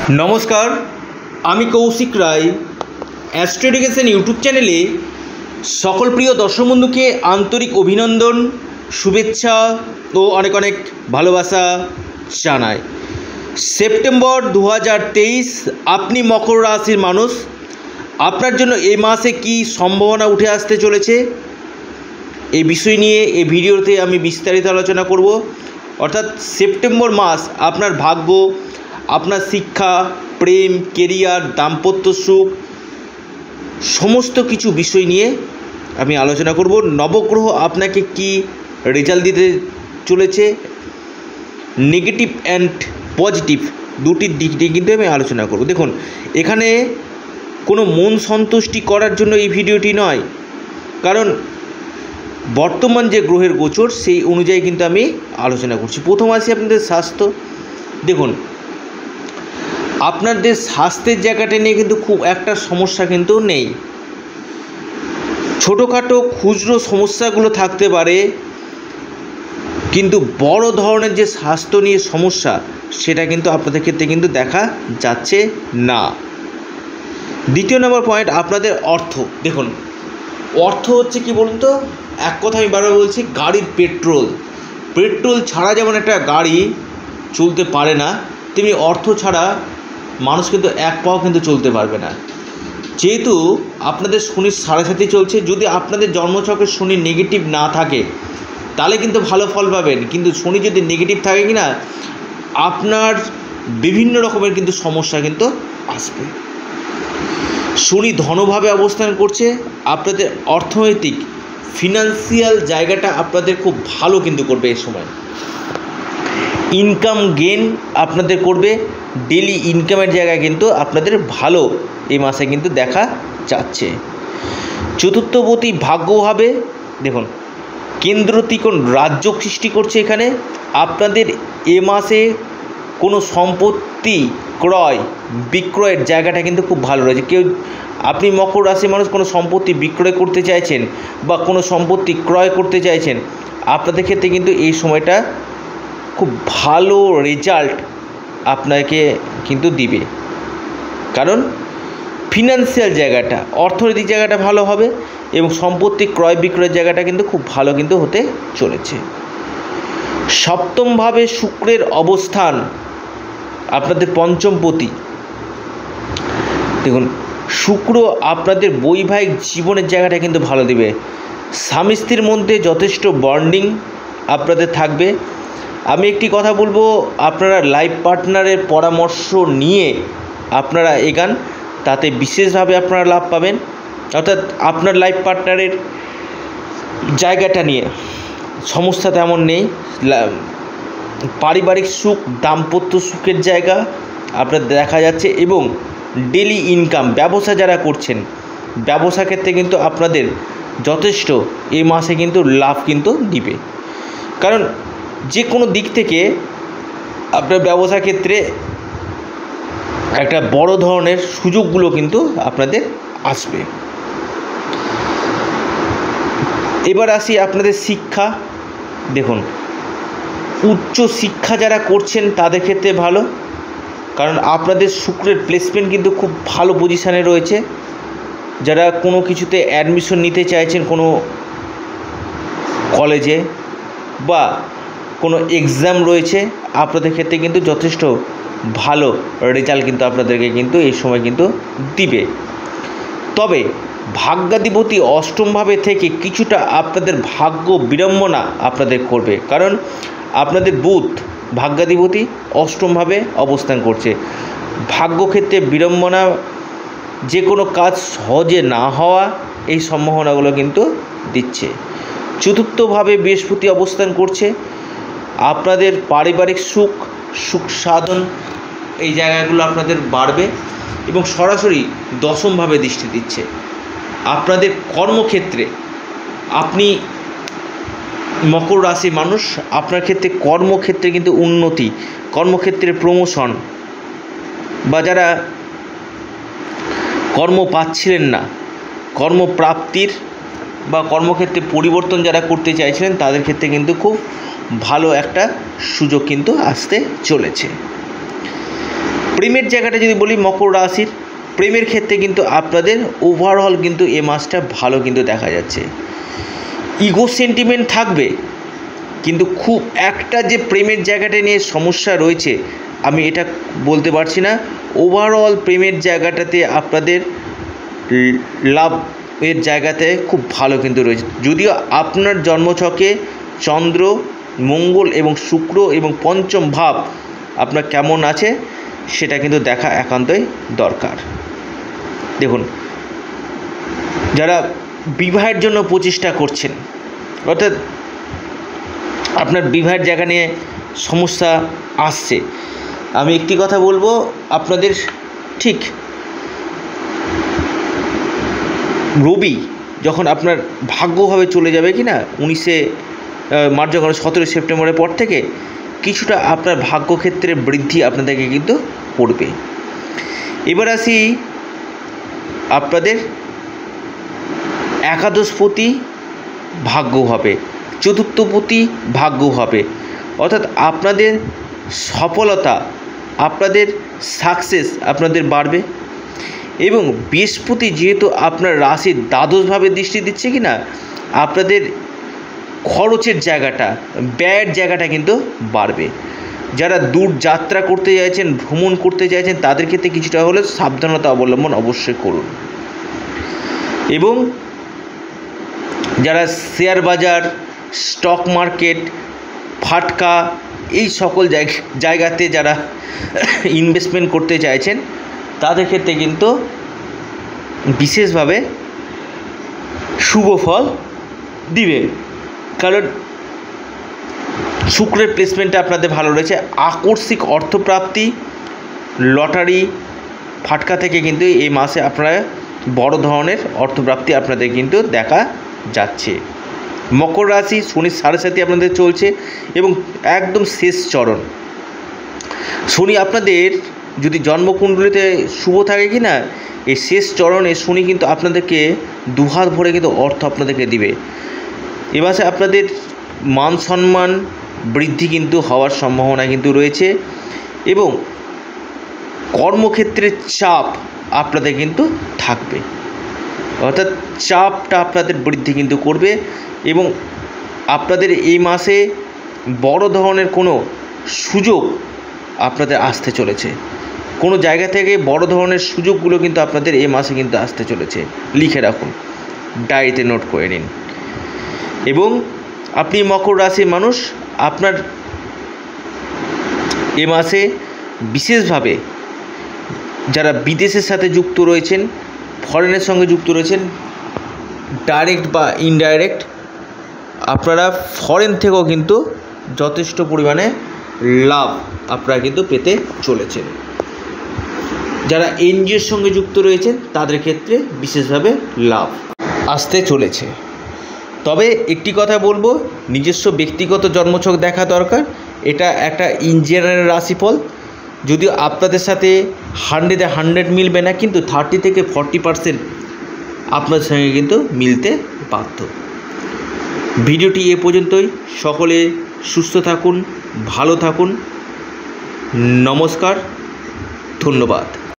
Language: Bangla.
নমস্কার, আমি Koushik Roy. Astro education YouTube চ্যানেলে সকল প্রিয় দর্শক বন্ধুকে আন্তরিক অভিনন্দন, শুভেচ্ছা ও অনেক অনেক ভালোবাসা জানাই। সেপ্টেম্বর 2023, আপনি মকর রাশির মানুষ, আপনার জন্য এই মাসে কি সম্ভাবনা উঠে আসতে চলেছে এই বিষয় নিয়ে এই ভিডিওতে আমি বিস্তারিত আলোচনা করব। অর্থাৎ সেপ্টেম্বর মাস আপনার ভাগ্য, আপনার শিক্ষা, প্রেম, কেরিয়ার, দাম্পত্য সুখ সমস্ত কিছু বিষয় নিয়ে আমি আলোচনা করব। নবগ্রহ আপনাকে কি রেজাল্ট দিতে চলেছে, নেগেটিভ অ্যান্ড পজিটিভ দুটির দিক দিয়ে কিন্তু আমি আলোচনা করব। দেখুন, এখানে কোনো মন সন্তুষ্টি করার জন্য এই ভিডিওটি নয়, কারণ বর্তমান যে গ্রহের গোচর সেই অনুযায়ী কিন্তু আমি আলোচনা করছি। প্রথম আসি আপনাদের স্বাস্থ্য। দেখুন, আপনাদের স্বাস্থ্যের জায়গাটা নিয়ে কিন্তু খুব একটা সমস্যা কিন্তু নেই। ছোটোখাটো খুচরো সমস্যাগুলো থাকতে পারে, কিন্তু বড় ধরনের যে স্বাস্থ্য নিয়ে সমস্যা সেটা কিন্তু আপনাদের ক্ষেত্রে কিন্তু দেখা যাচ্ছে না। দ্বিতীয় নম্বর পয়েন্ট, আপনাদের অর্থ। দেখুন, অর্থ হচ্ছে কি বলুন তো, এক কথা আমি বারবার বলছি, গাড়ির পেট্রোল ছাড়া যেমন একটা গাড়ি চলতে পারে না, তেমনি অর্থ ছাড়া মানুষ কিন্তু এক পাও কিন্তু চলতে পারবে না। যেহেতু আপনাদের শনির 7.5 চলছে, যদি আপনাদের জন্মছকে শনি নেগেটিভ না থাকে তাহলে কিন্তু ভালো ফল পাবেন, কিন্তু শনি যদি নেগেটিভ থাকে কিনা আপনার বিভিন্ন রকমের কিন্তু সমস্যা কিন্তু আসবে। শনি ধনভাবে অবস্থান করছে, আপনাদের অর্থনৈতিক ফিনান্সিয়াল জায়গাটা আপনাদের খুব ভালো কিন্তু করবে। এই সময় ইনকাম গেন আপনাদের করবে, ডেলি ইনকামের জায়গায় কিন্তু আপনাদের ভালো এই মাসে কিন্তু দেখা যাচ্ছে। চতুর্থপতি ভাগ্যভাবে দেখুন কেন্দ্র ত্রিকোণ রাজ্য সৃষ্টি করছে। এখানে আপনাদের এ মাসে কোনো সম্পত্তি ক্রয় বিক্রয়ের জায়গাটা কিন্তু খুব ভালো রয়েছে। আপনি মকর রাশির মানুষ কোনো সম্পত্তি বিক্রয় করতে চাইছেন বা কোনো সম্পত্তি ক্রয় করতে চাইছেন, আপনাদের ক্ষেত্রে কিন্তু এই সময়টা খুব ভালো রেজাল্ট আপনাকে কিন্তু দিবে, কারণ ফিনান্সিয়াল জায়গাটা, অর্থনৈতিক জায়গাটা ভালো হবে এবং সম্পত্তি ক্রয় বিক্রয়ের জায়গাটা কিন্তু খুব ভালো কিন্তু হতে চলেছে। সপ্তমভাবে শুক্রের অবস্থান আপনাদের পঞ্চমপতি। দেখুন, শুক্র আপনাদের বৈবাহিক জীবনের জায়গাটা কিন্তু ভালো দিবে। স্বামী স্ত্রীর মধ্যে যথেষ্ট বন্ডিং আপনাদের থাকবে। আমি একটি কথা বলবো, আপনারা লাইফ পার্টনারের পরামর্শ নিয়ে আপনারা এগান, তাতে বিশেষভাবে আপনারা লাভ পাবেন। অর্থাৎ আপনার লাইফ পার্টনারের জায়গাটা নিয়ে সমস্যা তেমন নেই। পারিবারিক সুখ, দাম্পত্য সুখের জায়গা আপনাদের দেখা যাচ্ছে এবং ডেলি ইনকাম, ব্যবসা যারা করছেন ব্যবসা ক্ষেত্রে কিন্তু আপনাদের যথেষ্ট এই মাসে কিন্তু লাভ কিন্তু দিবে, কারণ যে কোনো দিক থেকে আপনার ব্যবসা ক্ষেত্রে একটা বড় ধরনের সুযোগগুলো কিন্তু আপনাদের আসবে। এবার আসি আপনাদের শিক্ষা। দেখুন, উচ্চ শিক্ষা যারা করছেন তাদের ক্ষেত্রে ভালো, কারণ আপনাদের শুক্রের প্লেসমেন্ট কিন্তু খুব ভালো পজিশানে রয়েছে। যারা কোনো কিছুতে অ্যাডমিশন নিতে চাইছেন, কোনো কলেজে বা কোনো এক্সাম রয়েছে, আপনাদের ক্ষেত্রে কিন্তু যথেষ্ট ভালো রেজাল্ট কিন্তু আপনাদেরকে কিন্তু এই সময় কিন্তু দিবে। তবে ভাগ্যাধিপতি অষ্টমভাবে থেকে কিছুটা আপনাদের ভাগ্য বিড়ম্বনা আপনাদের করবে, কারণ আপনাদের বুধ ভাগ্যাধিপতি অষ্টমভাবে অবস্থান করছে। ভাগ্যক্ষেত্রে বিড়ম্বনা, যে কোনো কাজ সহজে না হওয়া, এই সম্ভাবনাগুলো কিন্তু দিচ্ছে। চতুর্থভাবে বৃহস্পতি অবস্থান করছে, আপনাদের পারিবারিক সুখ সাধন এই জায়গাগুলো আপনাদের বাড়বে এবং সরাসরি দশমভাবে দৃষ্টি দিচ্ছে। আপনাদের কর্মক্ষেত্রে, আপনি মকর রাশির মানুষ, আপনার ক্ষেত্রে কর্মক্ষেত্রে কিন্তু উন্নতি, কর্মক্ষেত্রে প্রমোশন, বা যারা কর্ম পাচ্ছিলেন না কর্মপ্রাপ্তির বা কর্মক্ষেত্রে পরিবর্তন যারা করতে চাইছিলেন তাদের ক্ষেত্রে কিন্তু খুব ভালো একটা সুযোগ কিন্তু আসতে চলেছে। প্রেমের জায়গাটা যদি বলি, মকর রাশির প্রেমের ক্ষেত্রে কিন্তু আপনাদের ওভারঅল কিন্তু এ মাসটা ভালো কিন্তু দেখা যাচ্ছে। ইগো সেন্টিমেন্ট থাকবে, কিন্তু খুব একটা যে প্রেমের জায়গাটা নিয়ে সমস্যা রয়েছে আমি এটা বলতে পারছি না। ওভারঅল প্রেমের জায়গাটাতে আপনাদের লাভের জায়গাতে খুব ভালো কিন্তু রয়েছে। যদিও আপনার জন্মছকে চন্দ্র, মঙ্গল এবং শুক্র এবং পঞ্চম ভাব আপনার কেমন আছে সেটা কিন্তু দেখা একান্তই দরকার। দেখুন, যারা বিবাহের জন্য প্রচেষ্টা করছেন, অর্থাৎ আপনার বিবাহের জায়গা নিয়ে সমস্যা আসছে, আমি একটি কথা বলবো, আপনাদের ঠিক রবি যখন আপনার ভাগ্যভাবে চলে যাবে কি না 19 মার্চ, যখন 17 সেপ্টেম্বরের পর থেকে কিছুটা আপনার ভাগ্যক্ষেত্রে বৃদ্ধি আপনাদেরকে কিন্তু পড়বে। এবার আসি আপনাদের একাদশপতি ভাগ্য হবে, চতুর্থপতি ভাগ্য হবে, অর্থাৎ আপনাদের সফলতা, আপনাদের সাকসেস আপনাদের বাড়বে। এবং বৃহস্পতি যেহেতু আপনার রাশির দ্বাদশভাবে দৃষ্টি দিচ্ছে কি না, আপনাদের খরচের জায়গাটা, ব্যয়ের জায়গাটা কিন্তু বাড়বে। যারা দূর যাত্রা করতে চাইছেন, ভ্রমণ করতে চাইছেন, তাদের ক্ষেত্রে কিছুটা হলেও সাবধানতা অবলম্বন অবশ্যই করুন। এবং যারা শেয়ার বাজার, স্টক মার্কেট, ফাটকা এই সকল জায়গাতে যারা ইনভেস্টমেন্ট করতে চাইছেন তাদের ক্ষেত্রে কিন্তু বিশেষভাবে শুভ ফল দিবে, কারণ শুক্রের প্লেসমেন্টটা আপনাদের ভালো রয়েছে। আকস্মিক অর্থপ্রাপ্তি, লটারি, ফাটকা থেকে কিন্তু এই মাসে আপনারা বড় ধরনের অর্থপ্রাপ্তি আপনাদের কিন্তু দেখা যাচ্ছে। মকর রাশি, শনির 7.5 আপনাদের চলছে এবং একদম শেষ চরণ। শনি আপনাদের যদি জন্মকুণ্ডলিতে শুভ থাকে কি না, এই শেষ চরণে শনি কিন্তু আপনাদেরকে দুহাত ভরে কিন্তু অর্থ আপনাদেরকে দিবে। এ মাসে আপনাদের মান সম্মান বৃদ্ধি কিন্তু হওয়ার সম্ভাবনা কিন্তু রয়েছে এবং কর্মক্ষেত্রে চাপ আপনাদের কিন্তু থাকবে, অর্থাৎ চাপটা আপনাদের বৃদ্ধি কিন্তু করবে। এবং আপনাদের এই মাসে বড় ধরনের কোনো সুযোগ আপনাদের আসতে চলেছে, কোনো জায়গা থেকে বড় ধরনের সুযোগগুলো কিন্তু আপনাদের এই মাসে কিন্তু আসতে চলেছে। লিখে রাখুন, ডায়েরিতে নোট করে নিন। এবং আপনি মকর রাশির মানুষ, আপনার এ মাসে বিশেষভাবে যারা বিদেশের সাথে যুক্ত রয়েছেন, ফরেনের সঙ্গে যুক্ত রয়েছেন, ডাইরেক্ট বা ইনডাইরেক্ট, আপনারা ফরেন থেকেও কিন্তু যথেষ্ট পরিমাণে লাভ আপনারা কিন্তু পেতে চলেছেন। যারা এনজিওর সঙ্গে যুক্ত রয়েছেন তাদের ক্ষেত্রে বিশেষভাবে লাভ আসতে চলেছে। তবে একটি কথা বলবো, নিজস্ব ব্যক্তিগত জন্মছক দেখা দরকার। এটা একটা ইন জেনারেল রাশিফল, যদিও আপনাদের সাথে 100-এ 100 মিলবে না, কিন্তু 30 থেকে 40% আপনাদের সঙ্গে কিন্তু মিলতে বাধ্য। ভিডিওটি এ পর্যন্তই। সকলে সুস্থ থাকুন, ভালো থাকুন। নমস্কার, ধন্যবাদ।